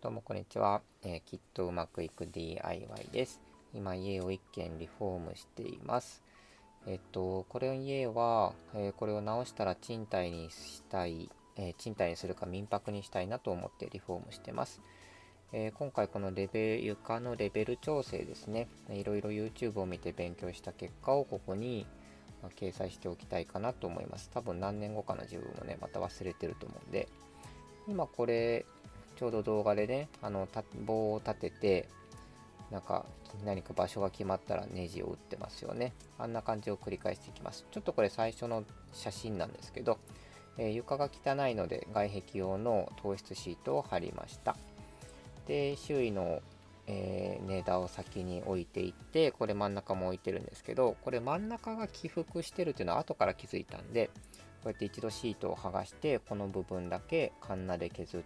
どうもこんにちは、きっとうまくいく DIY です。今家を一軒リフォームしています。これの家は、これを直したら賃貸にしたい、賃貸にするか民泊にしたいなと思ってリフォームしてます。今回この床のレベル調整ですね、いろいろ YouTube を見て勉強した結果をここに掲載しておきたいかなと思います。多分何年後かの自分もね、また忘れてると思うんで、今これちょうど動画でね、棒を立てて、何か場所が決まったらネジを打ってますよね。あんな感じを繰り返していきます。ちょっとこれ最初の写真なんですけど、床が汚いので外壁用の透湿シートを貼りました。で、周囲の、ネタを先に置いていって、これ真ん中も置いてるんですけど、これ真ん中が起伏してるっていうのは後から気づいたんで、こうやって一度シートを剥がして、この部分だけカンナで削って、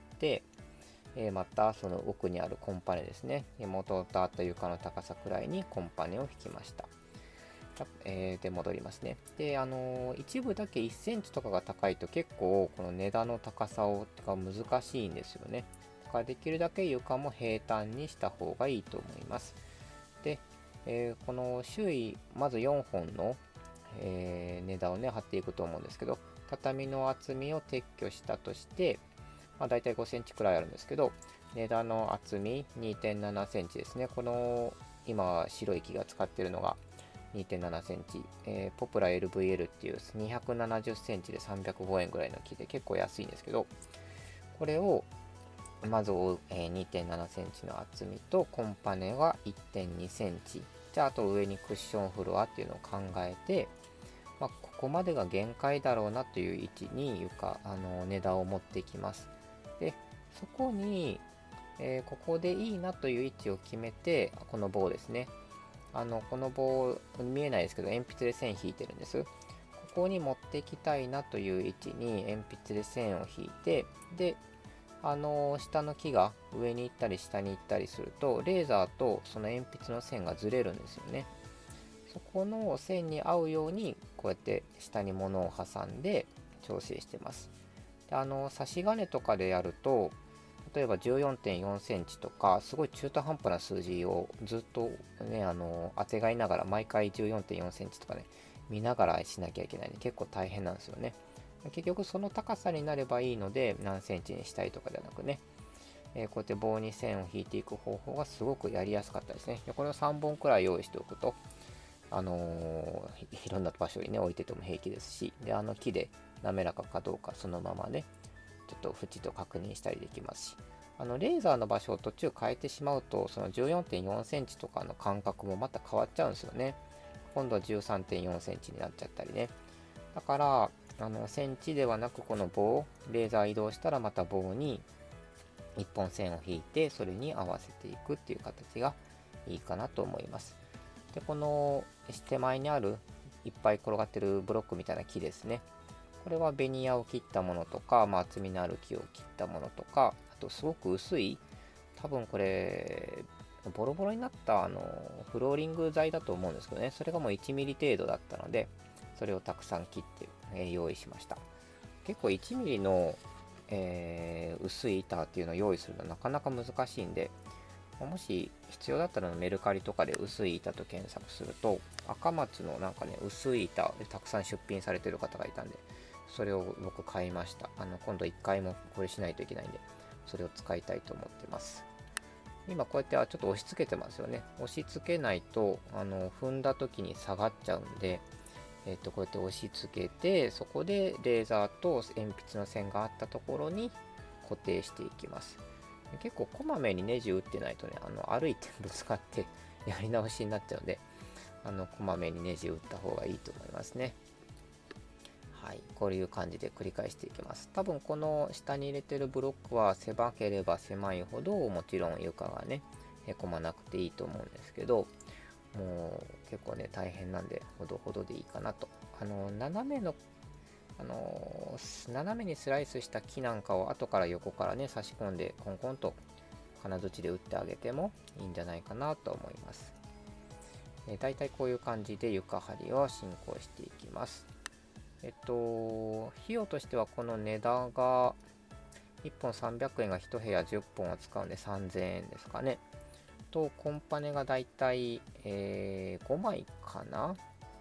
またその奥にあるコンパネですね、元々あった床の高さくらいにコンパネを引きました。で戻りますね。で、一部だけ1センチとかが高いと結構この根段の高さが難しいんですよね。だからできるだけ床も平坦にした方がいいと思います。で、この周囲まず4本の、根段をね貼っていくと思うんですけど、畳の厚みを撤去したとして、だいたい5センチくらいあるんですけど、根段の厚み 2.7 センチですね。この今白い木が使っているのが2.7センチ、ポプラ LVL っていう270センチで305円ぐらいの木で結構安いんですけど、これをまず、2.7センチの厚みとコンパネは1.2センチ。じゃあ、あと上にクッションフロアっていうのを考えて、ここまでが限界だろうなという位置に値段を持ってきます。で、そこに、ここでいいなという位置を決めて、この棒ですね。この棒、見えないですけど、鉛筆で線引いてるんです。ここに持ってきたいなという位置に鉛筆で線を引いて、で、下の木が上に行ったり下に行ったりすると、レーザーとその鉛筆の線がずれるんですよね。そこの線に合うように、こうやって下に物を挟んで調整してます。で、差し金とかでやると、例えば 14.4 センチとか、すごい中途半端な数字をずっとね、当てがいながら、毎回 14.4 センチとかね、見ながらしなきゃいけないんで、結構大変なんですよね。結局その高さになればいいので、何センチにしたいとかではなくね、こうやって棒に線を引いていく方法がすごくやりやすかったですね。でこれを3本くらい用意しておくと、いろんな場所にね置いてても平気ですし、で木で滑らかかどうかそのままねちょっと縁と確認したりできますし、レーザーの場所を途中変えてしまうと、その 14.4 センチとかの間隔もまた変わっちゃうんですよね。今度は 13.4 センチになっちゃったりね。だからセンチではなく、この棒、レーザー移動したらまた棒に1本線を引いて、それに合わせていくっていう形がいいかなと思います。で、この手前にあるいっぱい転がってるブロックみたいな木ですね。これはベニヤを切ったものとか、厚みのある木を切ったものとか、あとすごく薄い、多分これ、ボロボロになったフローリング材だと思うんですけどね、それがもう1ミリ程度だったので、それをたくさん切って、用意しました。結構1ミリの、薄い板っていうのを用意するのはなかなか難しいんで、もし必要だったらメルカリとかで薄い板と検索すると、赤松のなんかね、薄い板でたくさん出品されてる方がいたんで、それを僕買いました。今度1回もこれしないといけないんで、それを使いたいと思ってます。今こうやってちょっと押し付けてますよね。押し付けないと、踏んだ時に下がっちゃうんで、こうやって押し付けて、そこでレーザーと鉛筆の線があったところに固定していきます。結構こまめにネジ打ってないとね、歩いてぶつかってやり直しになっちゃうので、こまめにネジ打った方がいいと思いますね。はい、こういう感じで繰り返していきます。多分この下に入れてるブロックは狭ければ狭いほど、もちろん床がね、へこまなくていいと思うんですけど、もう結構ね、大変なんで、ほどほどでいいかなと。斜めの斜めにスライスした木なんかを後から横からね差し込んでコンコンと金槌で打ってあげてもいいんじゃないかなと思います。だいたいこういう感じで床張りを進行していきます。費用としてはこの値段が 1本300円が1部屋10本を使うんで3000円ですかね。と、コンパネがだいたい、5枚かな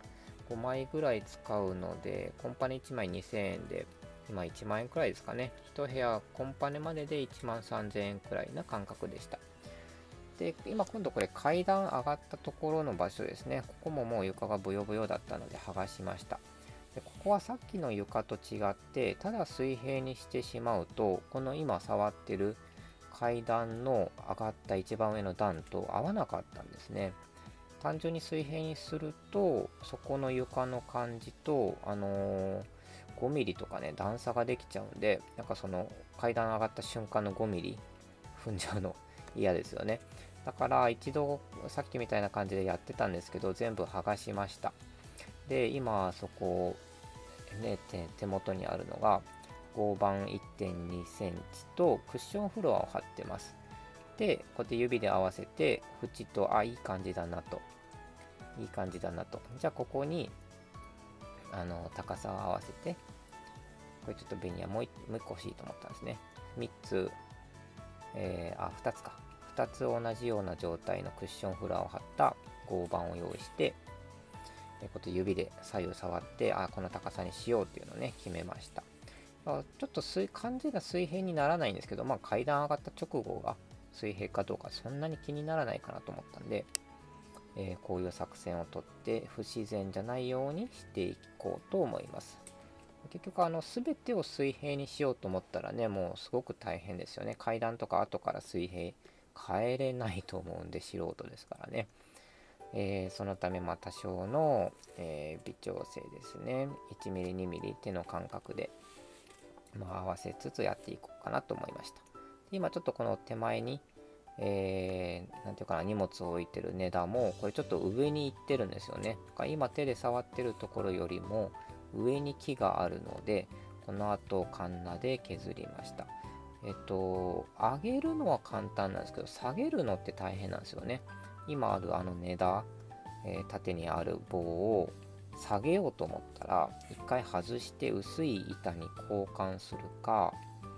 ?5 枚ぐらい使うので、コンパネ1枚2000円で、今1万円くらいですかね。1部屋コンパネまでで1万3000円くらいな感覚でした。で、今度これ階段上がったところの場所ですね。ここももう床がブヨブヨだったので剥がしました。で、ここはさっきの床と違って、ただ水平にしてしまうと、この今触ってる階段の上がった一番上の段と合わなかったんですね。単純に水平にすると、そこの床の感じと、5ミリとかね、段差ができちゃうんで、なんかその階段上がった瞬間の5ミリ踏んじゃうの嫌ですよね。だから一度さっきみたいな感じでやってたんですけど、全部剥がしました。で、今そこ、ね、手元にあるのが合板 1.2 センチとクッションフロアを貼ってます。で、こうやって指で合わせて、縁と、いい感じだなと。いい感じだなと。じゃあ、ここに、高さを合わせて、これちょっとベニヤもう一個欲しいと思ったんですね。3つ、2つか。2つ同じような状態のクッションフロアを貼った合板を用意して、こう指で左右触って、この高さにしようっていうのをね、決めました。ちょっと完全な水平にならないんですけど、階段上がった直後が水平かどうかそんなに気にならないかなと思ったんで、こういう作戦をとって不自然じゃないようにしていこうと思います。結局全てを水平にしようと思ったらね、もうすごく大変ですよね。階段とか後から水平変えれないと思うんで、素人ですからね。そのため多少の、微調整ですね。1ミリ2ミリっていうの感覚で、合わせつつやっていこうかなと思いました。今ちょっとこの手前になんていうかな、荷物を置いてる値段もこれちょっと上に行ってるんですよね。今手で触ってるところよりも上に木があるので、この後カンナで削りました。上げるのは簡単なんですけど、下げるのって大変なんですよね。今ある根段、縦にある棒を下げようと思ったら、一回外して薄い板に交換するか、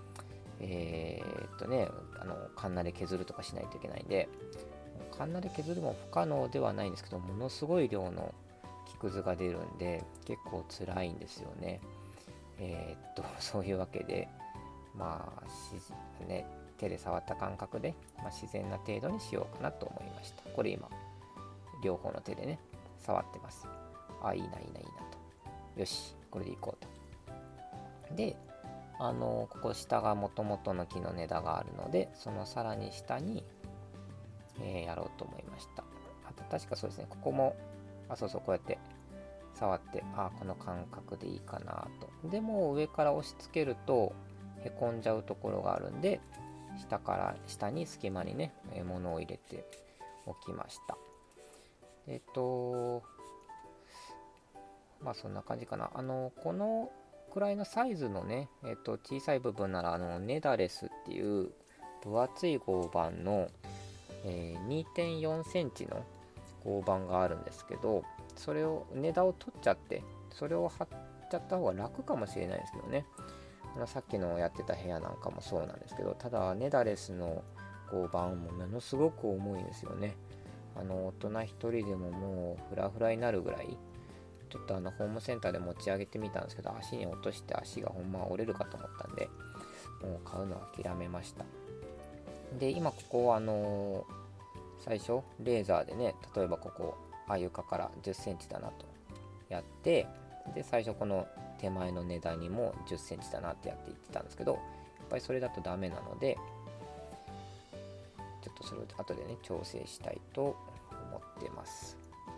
カンナで削るとかしないといけないんで、カンナで削るも不可能ではないんですけど、ものすごい量の木くずが出るんで、結構辛いんですよね。そういうわけで、手で触った感覚で、自然な程度にしようかなと思いました。これ今、両方の手でね、触ってます。いいな、いいな、いいなと。よし、これでいこうと。で、ここ下が元々の木の根田があるので、そのさらに下に、やろうと思いました。あと確かそうですね、ここも、そうそう、こうやって触って、この感覚でいいかなと。でも上から押し付けるとへこんじゃうところがあるんで、下に隙間にね、物を入れておきました。そんな感じかな。このくらいのサイズのね、小さい部分ならネダレスっていう分厚い合板の、2.4 センチの合板があるんですけど、それをネダを取っちゃってそれを貼っちゃった方が楽かもしれないですけどね。さっきのやってた部屋なんかもそうなんですけど、ただネダレスの合板もものすごく重いんですよね。大人一人でももうフラフラになるぐらい、ちょっとホームセンターで持ち上げてみたんですけど、足に落として足がほんま折れるかと思ったんで、もう買うのは諦めました。で、今ここ最初レーザーでね、例えばここ床から10センチだなとやって、で最初この手前の値段にも10センチだなってやっていってたんですけど、やっぱりそれだとダメなので、ちょっとそれを後でね調整したいと思ってます。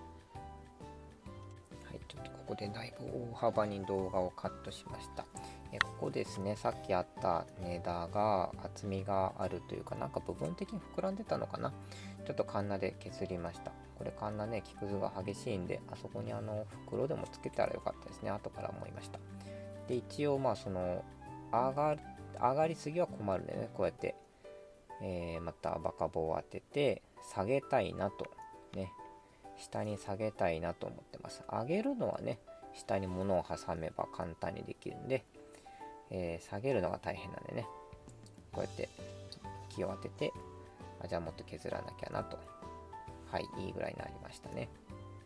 ちょっとここでだいぶ大幅に動画をカットしました。ここですね、さっきあったネダが厚みがあるというか、なんか部分的に膨らんでたのかな。ちょっとカンナで削りました。これカンナね、木くずが激しいんで、あそこに袋でもつけたらよかったですね、後から思いました。で、一応その上がりすぎは困るんでね、こうやって、またバカ棒を当てて下げたいなとね、下に下げたいなと思ってます。上げるのはね、下に物を挟めば簡単にできるんで、下げるのが大変なんでね、 こうやって木を当てて、じゃあもっと削らなきゃなと、はい、いいぐらいになりましたね。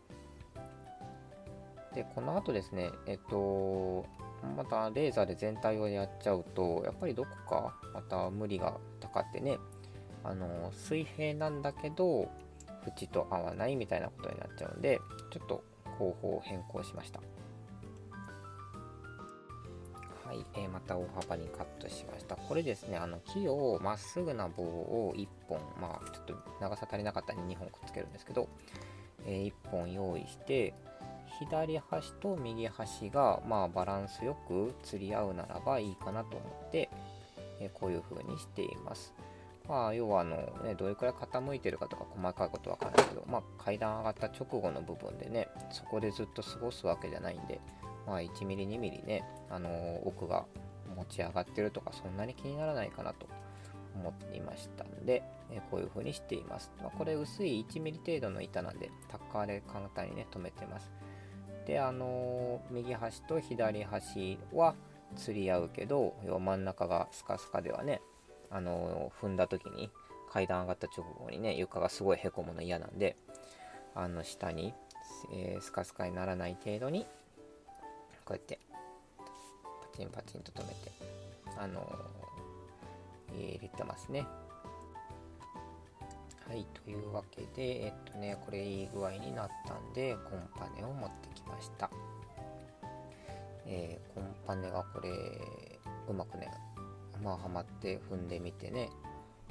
でこの後ですね、またレーザーで全体をやっちゃうと、やっぱりどこかまた無理がたかってね、水平なんだけど縁と合わないみたいなことになっちゃうんで、ちょっと方法を変更しました。はい、また大幅にカットしました。これですね、木をまっすぐな棒を1本、ちょっと長さ足りなかったんで2本くっつけるんですけど、1本用意して、左端と右端がバランスよく釣り合うならばいいかなと思って、こういう風にしています。要はどれくらい傾いてるかとか細かいことはわからないけど、階段上がった直後の部分でね、そこでずっと過ごすわけじゃないんで、1ミリ2ミリね、奥が持ち上がってるとかそんなに気にならないかなと思っていましたんで、こういう風にしています。これ薄い1ミリ程度の板なんで、タッカーで簡単にね留めてます。で右端と左端は釣り合うけど、真ん中がスカスカではね、踏んだ時に階段上がった直後にね、床がすごいへこむの嫌なんで、下に、スカスカにならない程度にこうやってパチンパチンと止めて入れてますね。はい、というわけでこれいい具合になったんで、コンパネを持ってきました。コンパネがこれうまくねはまって踏んでみてね、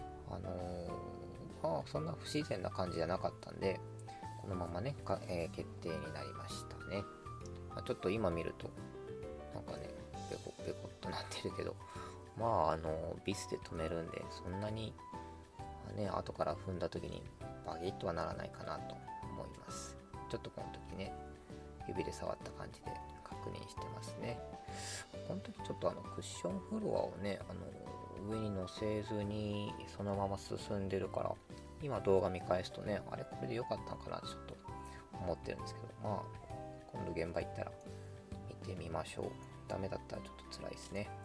そんな不自然な感じじゃなかったんで、このままね決定になりましたね。ちょっと今見るとなんかねペコペコっとなってるけど、ビスで留めるんでそんなにね後から踏んだ時にバギッとはならないかなと思います。ちょっとこの時ね指で触った感じで確認してますね。この時ちょっとクッションフロアをね上に乗せずにそのまま進んでるから、今動画見返すとね、あれこれで良かったのかなってちょっと思ってるんですけど、今度現場行ったら見てみましょう。ダメだったらちょっと辛いですね。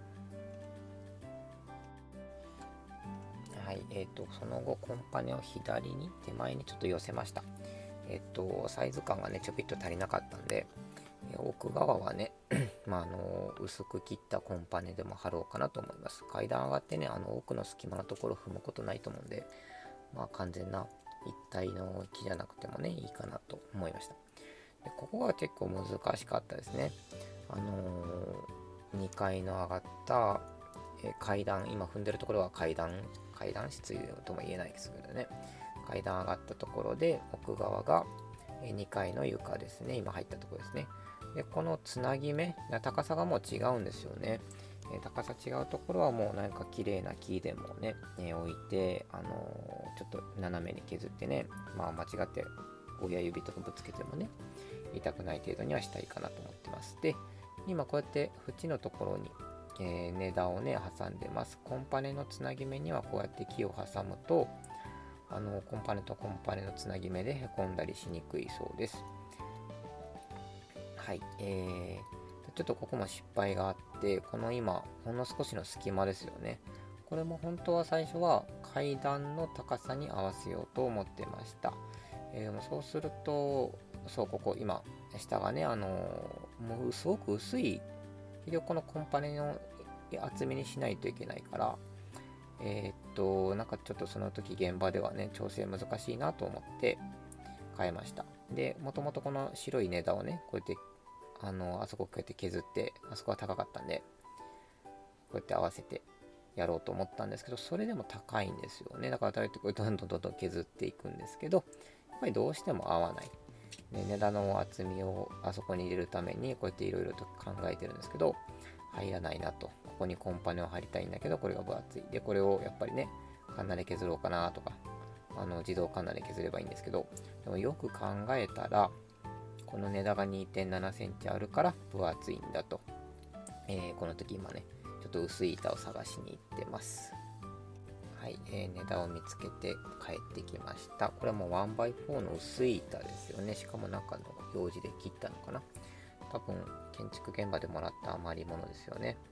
はい、その後コンパネを左に手前にちょっと寄せました。サイズ感がねちょびっと足りなかったんで、奥側はね薄く切ったコンパネでも貼ろうかなと思います。階段上がってね奥の隙間のところ踏むことないと思うんで、完全な一体の木じゃなくてもねいいかなと思いました。でここが結構難しかったですね。2階の上がった階段、今踏んでるところは階段室とも言えないですけどね、階段上がったところで奥側が2階の床ですね。今入ったところですね。でこのつなぎ目、高さがもう違うんですよね。高さ違うところはもうなんか綺麗な木でもね、置いてちょっと斜めに削ってね、間違って親指とかぶつけてもね痛くない程度にはしたいかなと思ってます。で今こうやって縁のところに根枝をね挟んでます。コンパネのつなぎ目にはこうやって木を挟むとコンパネとコンパネのつなぎ目でへこんだりしにくいそうです。はい、ちょっとここも失敗があって、この今ほんの少しの隙間ですよね。これも本当は最初は階段の高さに合わせようと思ってました。そうするとここ今下がねもうすごく薄い、結局このコンパネの厚めにしないといけないから、なんかちょっとその時現場ではね調整難しいなと思って変えました。でもともとこの白い根枝をねこうやってあそここうやって削って、あそこは高かったんでこうやって合わせてやろうと思ったんですけど、それでも高いんですよね。だからどんどん削っていくんですけど、やっぱりどうしても合わない。で根枝の厚みをあそこに入れるためにこうやっていろいろと考えてるんですけど、入らないなと。ここにコンパネを貼りたいんだけどこれが分厚い。でこれをやっぱりねカンナで削ろうかなとか、自動カンナで削ればいいんですけど、でもよく考えたらこの根枝が 2.7 センチあるから分厚いんだと、この時今ねちょっと薄い板を探しに行ってます。はい、根枝を見つけて帰ってきました。これはもう 1x4 の薄い板ですよね。しかも中の用紙で切ったのかな。多分建築現場でもらった余り物ですよね。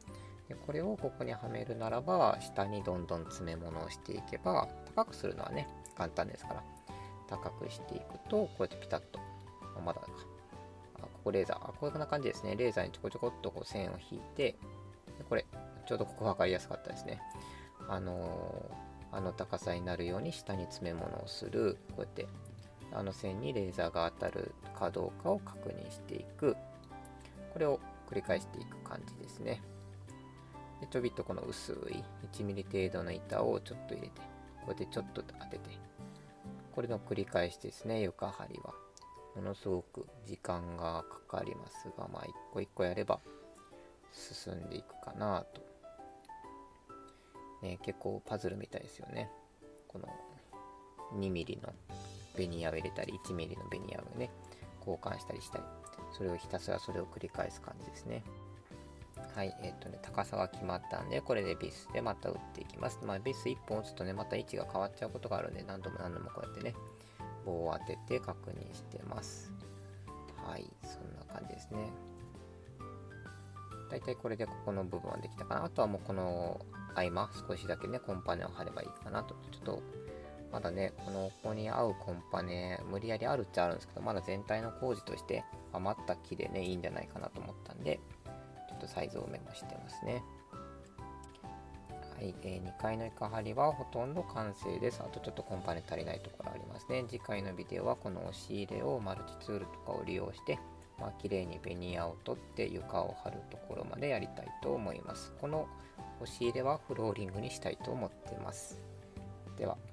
でこれをここにはめるならば、下にどんどん詰め物をしていけば、高くするのはね、簡単ですから、高くしていくと、こうやってピタッと、まだか。ここレーザー。こんな感じですね。レーザーにちょこちょこっとこう線を引いて、でこれ、ちょうどここ分かりやすかったですね。あの高さになるように下に詰め物をする。こうやって、あの線にレーザーが当たるかどうかを確認していく。これを繰り返していく感じですね。でちょびっとこの薄い1ミリ程度の板をちょっと入れて、こうやってちょっと当てて、これの繰り返しですね、床張りは。ものすごく時間がかかりますが、まあ一個一個やれば進んでいくかなと。ね、結構パズルみたいですよね。この2ミリのベニヤを入れたり、1ミリのベニヤをね、交換したりしたり、それをひたすらそれを繰り返す感じですね。はい、高さが決まったんで、これでビスでまた打っていきます。まあ、ビス1本打つとね、また位置が変わっちゃうことがあるんで、何度も何度もこうやってね、棒を当てて確認してます。はい、そんな感じですね。だいたいこれでここの部分はできたかな。あとはもうこの合間、少しだけね、コンパネを貼ればいいかなと。ちょっと、まだね、ここに合うコンパネ、無理やりあるっちゃあるんですけど、まだ全体の工事として余った木でね、いいんじゃないかなと思ったんで、ちょっとサイズをメモしてますね。はい、2階の床張りはほとんど完成です。あとちょっとコンパネ足りないところありますね。次回のビデオはこの押し入れをマルチツールとかを利用して、綺麗にベニヤを取って床を張るところまでやりたいと思います。この押し入れはフローリングにしたいと思ってます。では。